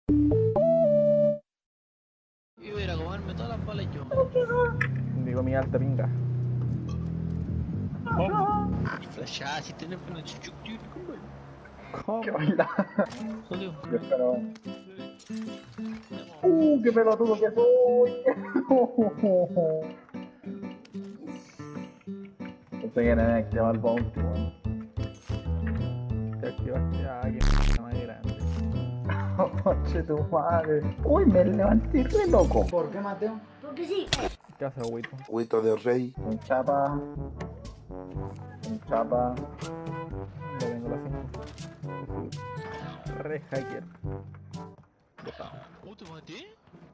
Y voy a ir a comerme todas las balas yo. Digo mi alta pinga. Y flashada, si tenés una chuchuc, ¿Cómo? ¿Qué baila? jodido. Yo espero. ¡Qué pelotudo que soy! Pensé que era activar el bounty, weón. Te activaste. Ah, qué m*** más grande. Conche tu madre. Uy, me levanté re loco. ¿Por qué, Mateo? Porque sí. ¿Qué haces, agüito? Huito de rey. Un chapa. Un chapa. Ya tengo la 5. Re hacker. ¿Cómo te maté?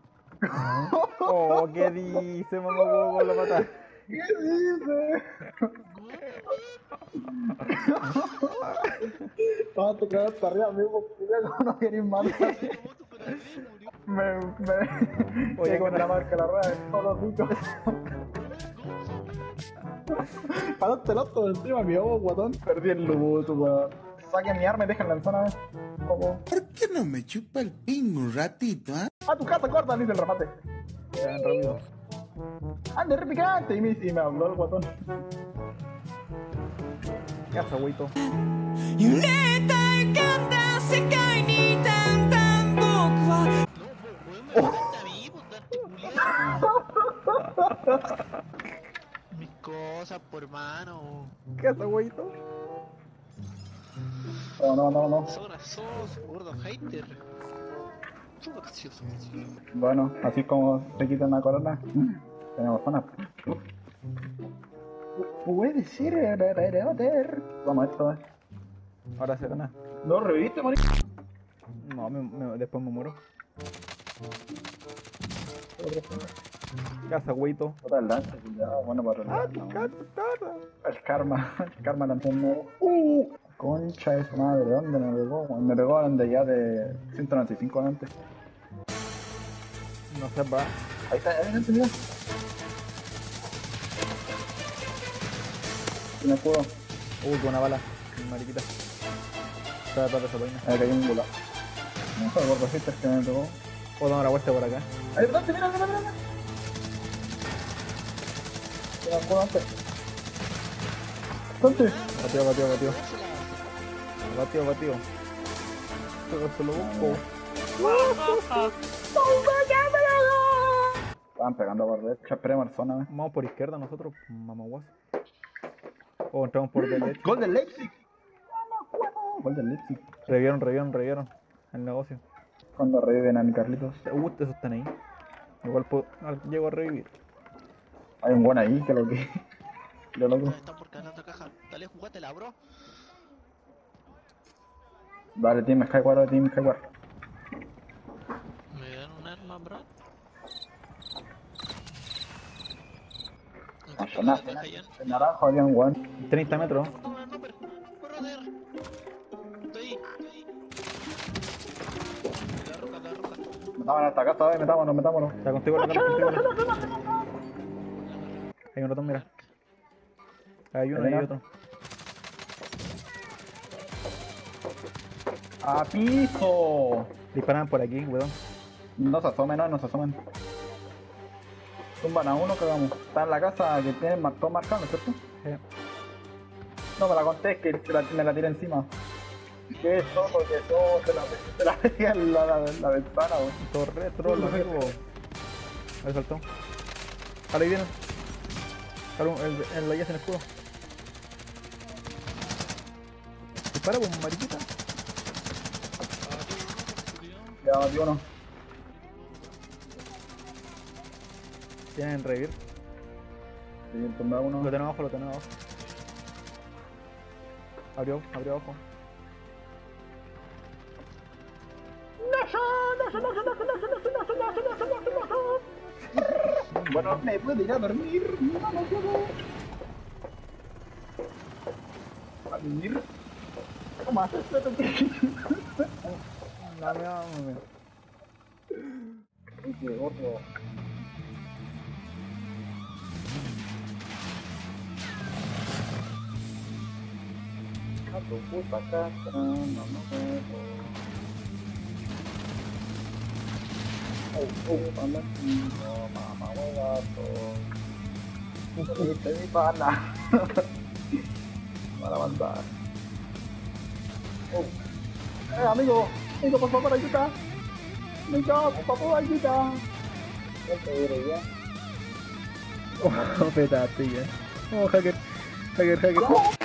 Oh, ¿qué dice, mamá huevo con la pata? ¿Qué dices? No, te quedaste arriba mismo. ¿Cómo no querés matar? Oye, con la marca la rueda de todos los bichos. Paraste el auto encima, mi ojo, guatón. Perdí el loot, weón. Saquen mi arma y déjenla en zona. ¿Cómo? ¿Por qué no me chupa el pingo un ratito, ah? A tu casa, corta, dice el remate. Ya ven rápido. Ande, re picante. Y me habló el guatón. ¿Qué haces, agüito? 揺れた浮かんだ世界にだんだん僕は No, pues, weón, me mataste a mí, pues, darte culiado. Mis cosas, por hermano. ¿Qué haces, agüito? No. Sos gordo hater. Sos gracioso. Bueno, así como te quitan la corona. Tenemos zona. Puede ser, vamos a esto. Ahora se gana. ¿No reviviste, marico? No, después me muero. ¿Qué haces, agüito? Otra el lance, cuidado, bueno para ¡Ah, relajar, tu ¿no? cara! El karma lanzó un nuevo. Concha de su madre, ¿dónde me pegó? Me pegó donde ya de 195 antes. No se va. Ahí está, adelante, mira. Tiene escudo. Qué buena bala. Mariquita. Está detrás de esa vaina. Ahí cayó un gula. No sé, por cositas que me pegó. Puedo dar la vuelta por acá. Ahí adelante, mira. Tiene escudo antes. ¿Dónde? Batió. Se lo busco. Estaban pegando por derecha, esperemos al zona. Vamos por izquierda nosotros, mamaguas. O entramos por derecha. ¡Gol del Leipzig! Gol del Leipzig. Revieron. El negocio. Cuando reviven a mi Carlitos. Esos están ahí. Igual llego a revivir. Hay un buen ahí, que lo que. Lo loco. Están por cada otra caja. Dale, jugátela, bro. Vale, Team Skyward, Team Skyward. ¿Me dan un arma, bro? En naranjo había un guan. 30 metros. No, brother. Estoy ahí. La roca. Metámonos hasta acá, metámonos. Está contigo la cara, Hay un ratón, mira. Hay uno y otro. ¡A piso! Disparan por aquí, weón. No se asomen. Tumban a uno, cagamos. Está en la casa que tiene todo marcado, ¿no es cierto? No me la conté, es que me la tiré encima. ¿Qué es todo? Se la pegué en la ventana, weón. Torre, troll, amigo. Ahí saltó. Ahí viene. El la en el escudo. Dispara, pues, mariquita. Ya matí uno. Tienen revivir. Sí, tumbé a uno. Lo tenemos abajo. Abrió abajo. Bueno, me puedo ir a dormir. No puedo. ¿A dormir? ¿Cómo haces? Dame. Qué gordo. A tu puta casa, no me muevo. Palestino, mamá huevazo. Este es mi pana. Para avanzar. Amigo, por favor, ayuda. Amigo, por favor, ayuda. Oh, petate ya. Oh, hacker.